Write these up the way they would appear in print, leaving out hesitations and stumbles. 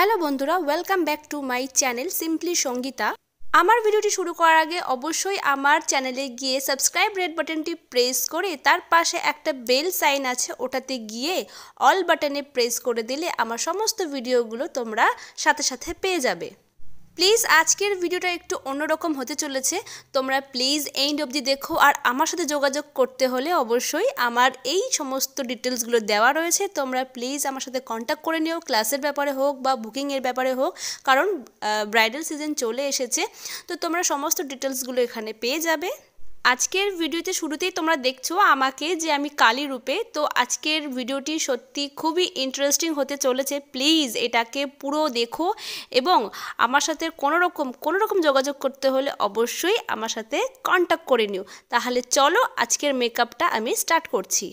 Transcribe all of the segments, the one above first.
Hello বন্ধুরা, welcome back to my channel simply Sangeeta. আমার ভিডিওটি শুরু করার আগে অবশ্যই আমার চ্যানেলে গিয়ে সাবস্ক্রাইব রেড বাটনটি প্রেস করে তার পাশে একটা বেল সাইন আছে, ওটাতে গিয়ে অল বাটনে প্রেস করে দিলে আমার সমস্ত ভিডিওগুলো তোমরা সাথে সাথে পেয়ে যাবে। প্লিজ আজকের ভিডিওটা একটু অন্যরকম হতে চলেছে, তোমরা প্লিজ এন্ড অবধি দেখো। আর আমার সাথে যোগাযোগ করতে হলে অবশ্যই আমার এই সমস্ত ডিটেলসগুলো দেওয়া রয়েছে, তোমরা প্লিজ আমার সাথে কন্ট্যাক্ট করে নিও, ক্লাসের ব্যাপারে হোক বা বুকিংয়ের ব্যাপারে হোক, কারণ ব্রাইডাল সিজন চলে এসেছে। তো তোমরা সমস্ত ডিটেলসগুলো এখানে পেয়ে যাবে। আজকের ভিডিওতে শুরুতেই তোমরা দেখছো আমাকে যে আমি কালী রূপে। তো আজকের ভিডিওটি সত্যি খুবই ইন্টারেস্টিং হতে চলেছে, প্লিজ এটাকে পুরো দেখো এবং আমার সাথে কোনো রকম যোগাযোগ করতে হলে অবশ্যই আমার সাথে কন্ট্যাক্ট করে নিও। তাহলে চলো আজকের মেকআপটা আমি স্টার্ট করছি।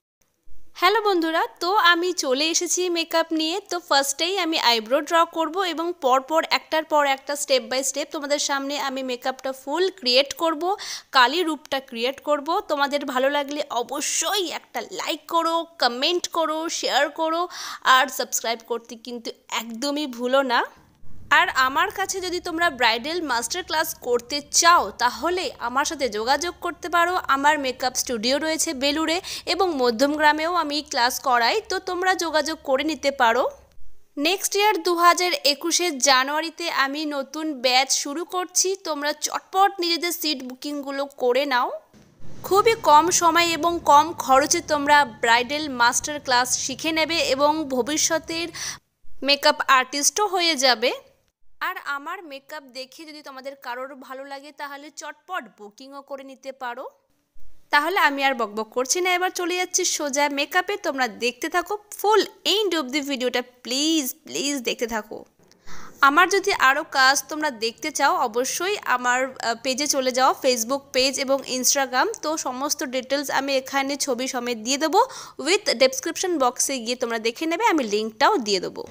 হ্যালো বন্ধুরা, তো আমি চলে এসেছি মেকআপ নিয়ে। তো ফার্স্টেই আমি আইব্রো ড্র করব এবং পরপর একটার পর একটা স্টেপ বাই স্টেপ তোমাদের সামনে আমি মেকআপটা ফুল ক্রিয়েট করব, কালী রূপটা ক্রিয়েট করব। তোমাদের ভালো লাগলে অবশ্যই একটা লাইক করো, কমেন্ট করো, শেয়ার করো আর সাবস্ক্রাইব করতে কিন্তু একদমই ভুলো না। আর আমার কাছে যদি তোমরা ব্রাইডাল মাস্টার ক্লাস করতে চাও তাহলে আমার সাথে যোগাযোগ করতে পারো। আমার মেকআপ স্টুডিও রয়েছে বেলুরে এবং মধ্যমগ্রামেও আমি ক্লাস করাই, তো তোমরা যোগাযোগ করে নিতে পারো। নেক্সট ইয়ার 2021 জানুয়ারিতে আমি নতুন ব্যাচ শুরু করছি, তোমরা চটপট নিজেদের সিট বুকিংগুলো করে নাও। খুবই কম সময় এবং কম খরচে তোমরা ব্রাইডাল মাস্টার ক্লাস শিখে নেবে এবং ভবিষ্যতের মেকআপ আর্টিস্টও হয়ে যাবে। আর আমার মেকআপ দেখে যদি তোমাদের কারোর ভালো লাগে তাহলে চটপট বুকিংও করে নিতে পারো। তাহলে আমি আর বকবক করছি না, এবার চলে যাচ্ছি সোজা মেকআপে। তোমরা দেখতে থাকো ফুল এন্ড অফ দি ভিডিওটা, প্লিজ প্লিজ দেখতে থাকো। আমার যদি আরও কাজ তোমরা দেখতে চাও অবশ্যই আমার পেজে চলে যাও, ফেসবুক পেজ এবং ইনস্টাগ্রাম। তো সমস্ত ডিটেলস আমি এখানে ছবি সমেত দিয়ে দেবো, উইথ ডেসক্রিপশন বক্সে গিয়ে তোমরা দেখে নেবে, আমি লিঙ্কটাও দিয়ে দেবো।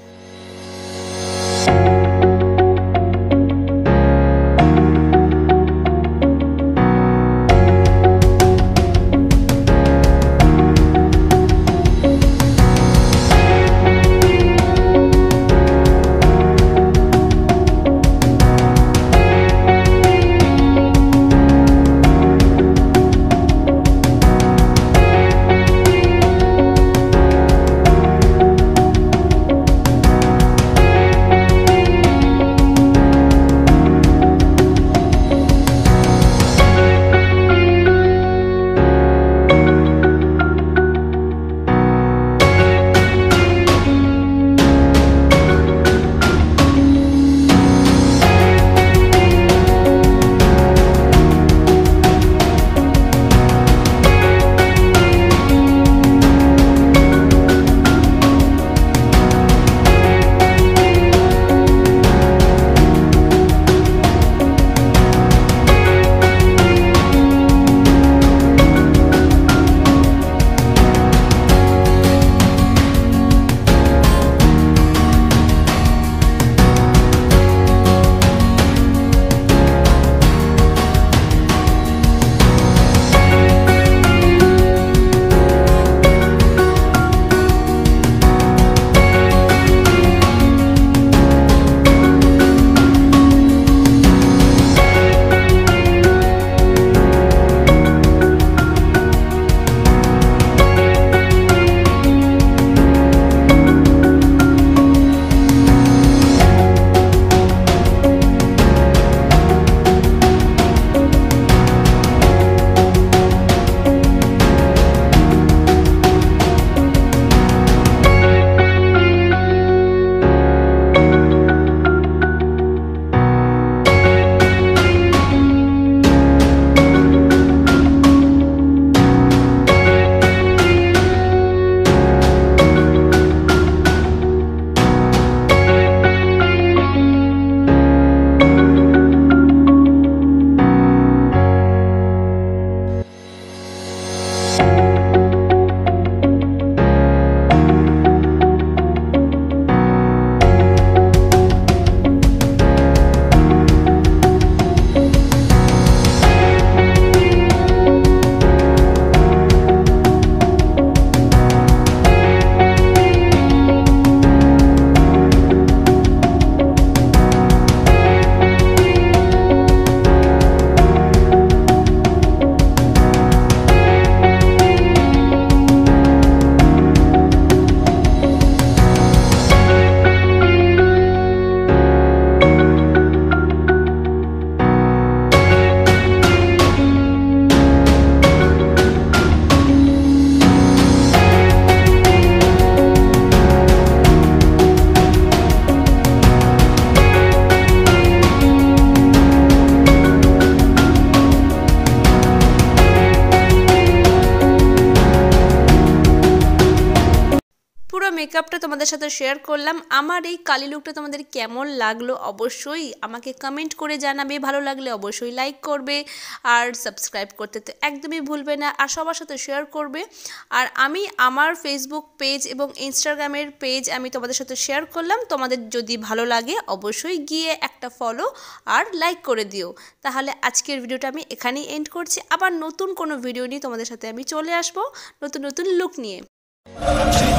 মেকআপটা তোমাদের সাথে শেয়ার করলাম। আমার এই কালি লুকটা তোমাদের কেমন লাগলো অবশ্যই আমাকে কমেন্ট করে জানাবে, ভালো লাগলে অবশ্যই লাইক করবে আর সাবস্ক্রাইব করতে তো একদমই ভুলবে না, আর সবার সাথে শেয়ার করবে। আর আমি আমার ফেসবুক পেজ এবং ইনস্টাগ্রামের পেজ আমি তোমাদের সাথে শেয়ার করলাম, তোমাদের যদি ভালো লাগে অবশ্যই গিয়ে একটা ফলো আর লাইক করে দিও। তাহলে আজকের ভিডিওটা আমি এখানেই এন্ড করছি, আবার নতুন কোনো ভিডিও নিয়ে তোমাদের সাথে আমি চলে আসবো নতুন নতুন লুক নিয়ে।